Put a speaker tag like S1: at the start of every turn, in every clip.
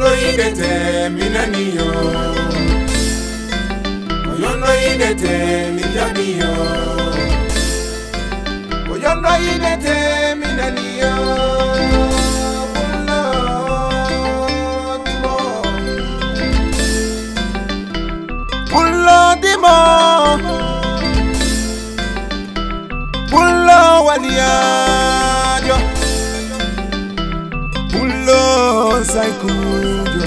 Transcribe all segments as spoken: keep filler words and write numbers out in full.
S1: Oyondo idete minaniyo, Oyondo idete mijabiyo, Oyondo idete minaniyo. Pullo dimo, pullo waliyajo, pullo saikujo.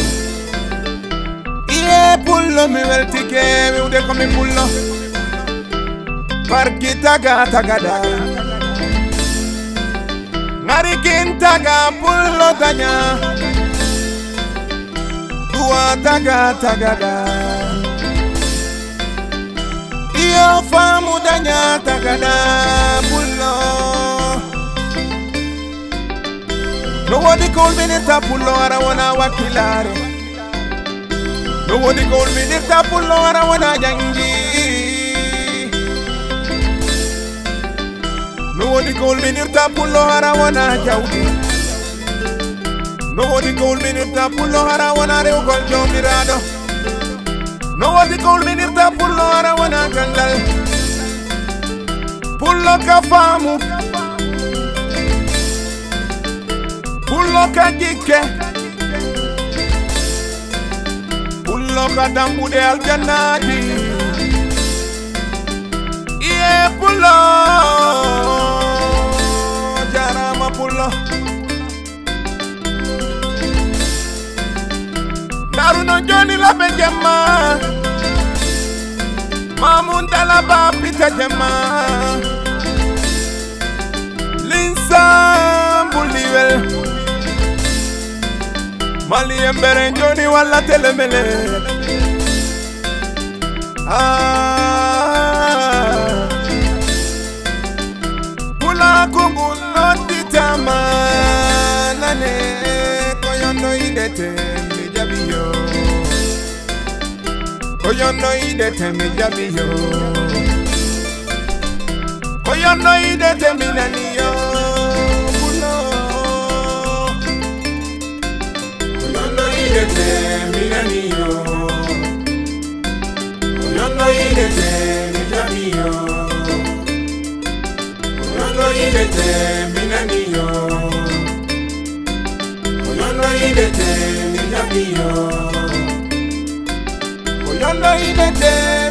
S1: Iye pullo mi weltike mi ude komi pullo, parki taga tagada, ngari kintaga pullo tanya, tua taga tagada. Iyo famu danya tagada pullo. Nobody call me nita pullo ara wana wakilare. Nobody call me nita pullo ara wana jangi. Nobody call me nita pullo ara wana jaudi. Nobody call me nita pullo ara wana reukol jomirado. Nobody call me nirta pullo ara wana gandal. Pullo ka famu, pullo ka jike, pullo ka dambude aljannati. Iye pullo jarama pullo. Naruno joni la bejema, Mamunda la ba pita jema, Linsa buliwel, Mali embere joni wala telemele. Ah, pula kungu noti tama nane koyondo idete. Oyondo idete mijabiyo, Oyondo idete minaniyo, Pullo. Oyondo idete minaniyo, Oyondo idete mijabiyo, Oyondo idete minaniyo, Oyondo idete mijabiyo. Oyondo idete